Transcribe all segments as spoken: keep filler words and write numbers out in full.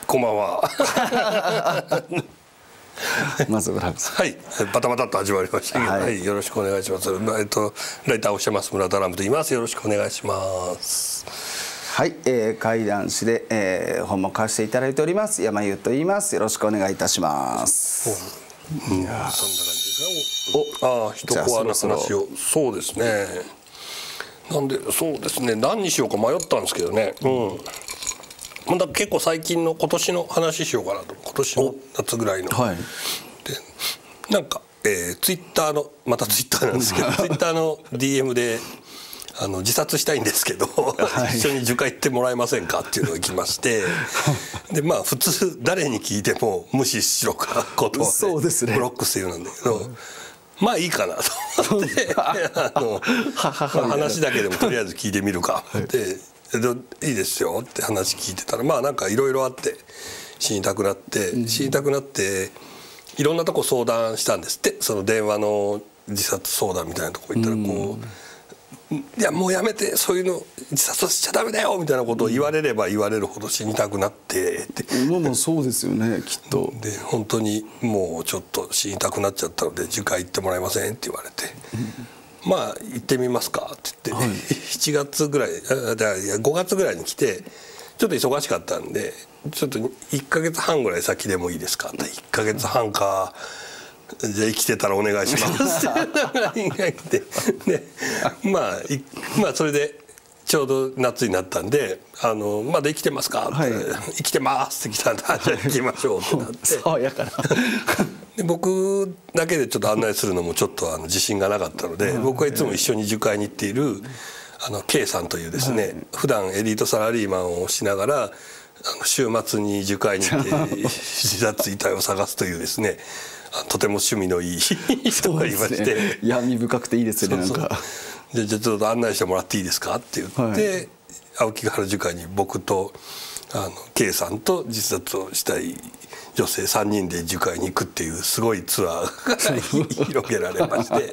こんばんは。 まず村さん。 はい、バタバタっと始まりましたけど、はい、はい、よろしくお願いします。えっとライターをしてます村田ラムと言います。よろしくお願いします。 はい、えー、怪談師で、えー、本も書かせていただいております山優と言います。よろしくお願いいたします。 うん、いやそんな感じですか。お、ああ、一コアな話を。そうですね。なんでそうですね。何にしようか迷ったんですけどね。うん。まだ結構最近の今年の話しようかなと。今年の夏ぐらいの。はい。で、なんか、えー、ツイッターのまたツイッターなんですけど、ツイッターの ディーエム で。あの自殺したいんですけど、はい、一緒に受会行ってもらえませんかっていうのが来ましてでまあ普通誰に聞いても無視しろかことを、ね、そうですね、ブロックするなんだけど、うん、まあいいかなと思ってあの話だけでもとりあえず聞いてみるかって、はい、いいですよって話聞いてたらまあなんかいろいろあって死にたくなって、うん、死にたくなっていろんなとこ相談したんですって。その電話の自殺相談みたいなとこ行ったらこう、うんいやもうやめてそういうの自殺しちゃダメだよみたいなことを言われれば言われるほど死にたくなってってまあまあそうですよねきっと。 で本当にもうちょっと死にたくなっちゃったので受会行ってもらえませんって言われて、うん、まあ行ってみますかって言って、はい、しちがつぐらいいやごがつぐらいに来てちょっと忙しかったんでちょっといっかげつはんぐらい先でもいいですかっていっかげつはんか。じゃあ生きてたらお願いしますってラインが来てで、まあ、まあそれでちょうど夏になったんで「あのまだ生きてますか?」って、はい「生きてます」って来たんで「じゃあ行きましょう」ってなってそうやからで僕だけでちょっと案内するのもちょっとあの自信がなかったので僕はいつも一緒に受会に行っているあの K さんというですね、はい、普段エリートサラリーマンをしながらあの週末に受会に行って自殺遺体を探すというですねとても趣味のいい人がいまして、ね、 闇深くていいですよね。なんかでじゃあちょっと案内してもらっていいですかって言って、はい、青木ヶ原樹海に僕とあの K さんと自殺をしたい女性さんにんで樹海に行くっていうすごいツアーが広げられまして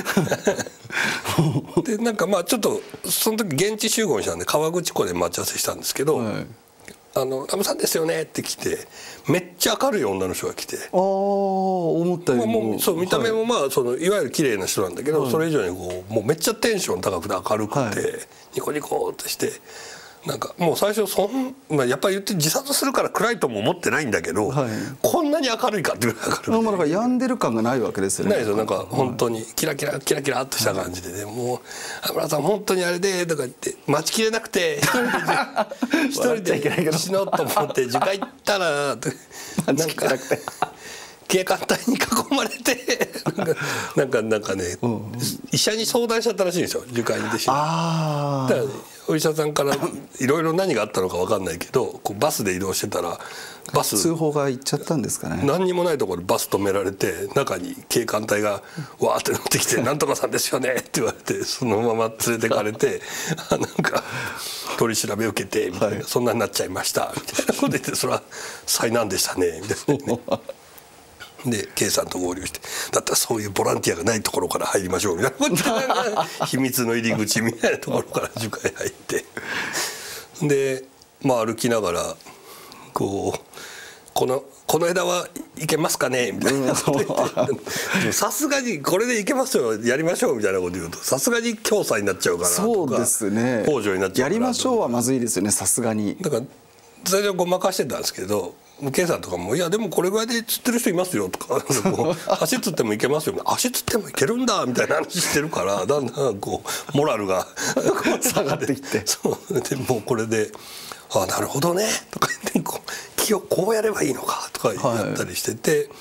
でなんかまあちょっとその時現地集合したんで河口湖で待ち合わせしたんですけど。はいあのラムさんですよねって来てめっちゃ明るい女の人が来てああ思ったよりも、 まあ、もうそう見た目もまあそのいわゆる綺麗な人なんだけど、はい、それ以上にこうもうめっちゃテンション高くて明るくて、はい、ニコニコってしてなんかもう最初そん、まあ、やっぱり言って自殺するから暗いとも思ってないんだけど、はい、こんなに明るいかっていうぐらい明るくて、 まあ、だから病んでる感がないわけですよね。 ないですよ。なんか本当にキラキラキラキラっとした感じでね、もう「村さん本当にあれで」とか言って待ちきれなくて一人で一人で死のうと思って受会行ったらなんか警官隊に囲まれてなんかなんかね、うん、医者に相談しちゃったらしいんですよ受会に出て。あだから、ね、お医者さんからいろいろ何があったのか分かんないけどこうバスで移動してたらバス通報が行っちゃったんですかね。 何にもないところでバス止められて中に警官隊がわーって乗ってきて「なんとかさんですよね」って言われてそのまま連れてかれてなんか取り調べ受けてみたいな、はい、そんなになっちゃいましたみたいなこと言ってそれは災難でしたねみたいなね。で K さんと合流して「だったらそういうボランティアがないところから入りましょう」みたいな秘密の入り口みたいなところから受会入ってでまあ歩きながらこう「このこの枝はいけますかね?」みたいなこと言ってさすがにこれでいけますよやりましょうみたいなこと言うとさすがに強制になっちゃうかなとかそうですね北条になっちゃうかなとかやりましょうはまずいですよねさすがに。 だから最初ごまかしてたんですけどK さんとかも「いやでもこれぐらいで釣ってる人いますよ」とか「足つってもいけますよ」足つってもいけるんだみたいな話してるからだんだんこうモラルが下がってきてそうでもうこれで「ああなるほどね」とか言ってこう「木をこうやればいいのか」とかやったりしてて、はい、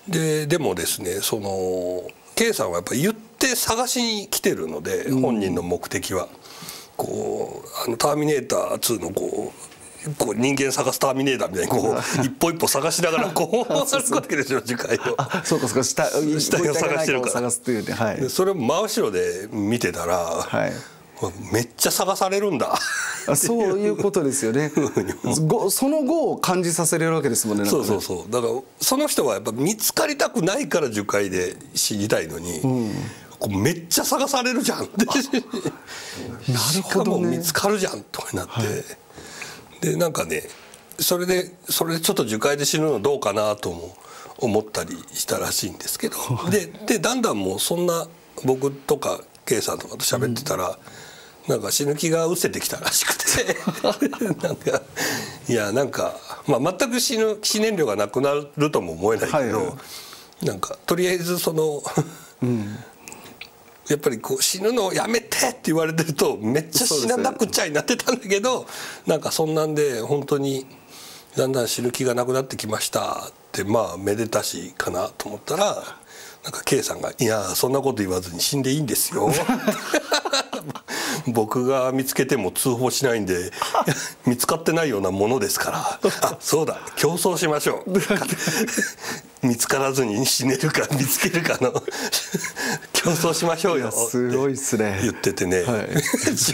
ででもですねその K さんはやっぱり言って探しに来てるので、うん、本人の目的はこうあの「ターミネーターツー」のこう。こう人間探すターミネーターみたいにこう一歩一歩探しながらこう歩くわけですよ樹海を。 そうかそうか下死体を探してるから探すというね、はい、 それを真後ろで見てたら、はい、めっちゃ探されるんだそういうことですよねその後を感じさせれるわけですもんね。 そうそうそうだからその人はやっぱ見つかりたくないから樹海で死にたいのに、うん、こうめっちゃ探されるじゃんってなるほど、ね、しかも見つかるじゃんとかになって。はいでなんかねそれでそれでちょっと樹海で死ぬのどうかなとも思ったりしたらしいんですけど、ででだんだんもうそんな僕とか K さんとかと喋ってたら、うん、なんか死ぬ気が失せてきたらしくてなんかいやなんか、まあ、全く死ぬ死燃料がなくなるとも思えないけど、はい、なんかとりあえずその、うん、やっぱりこう死ぬのをやめてって言われてるとめっちゃ死ななくちゃになってたんだけど、ね、なんかそんなんで本当にだんだん死ぬ気がなくなってきましたってまあめでたしかなと思ったらなんか K さんが「いやそんなこと言わずに死んでいいんですよ」僕が見つけても通報しないんで見つかってないようなものですからあそうだ競争しましょう見つからずに死ねるか見つけるかの競争しましょうよすごいっすね言っててね、はい、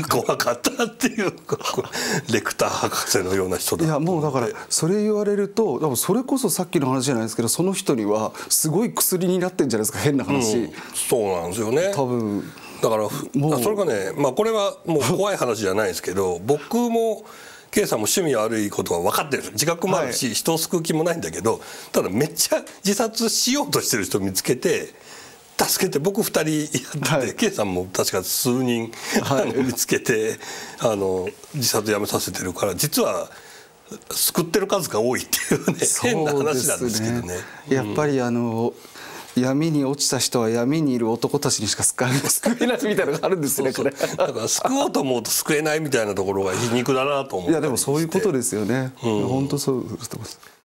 怖かったっていうレクター博士のような人だ。 いやもうだからそれ言われると多分それこそさっきの話じゃないですけどその人にはすごい薬になってんじゃないですか変な話、うん、 そうなんですよね多分だからそれがね、まあ、これはもう怖い話じゃないですけど僕も K さんも趣味悪いことは分かってるんです自覚もあるし、はい、人を救う気もないんだけどただめっちゃ自殺しようとしてる人を見つけて助けて僕ふたりやってて、はい、K さんも確か数人、はい、見つけてあの自殺やめさせてるから実は救ってる数が多いっていうね変な話なんですけどね。 やっぱりあの闇に落ちた人は闇にいる男たちにしか救えないみたいなのがあるんですね。これだから救おうと思うと救えないみたいなところが皮肉だなと思って。 いやでもそういうことですよね。うん、本当そうです。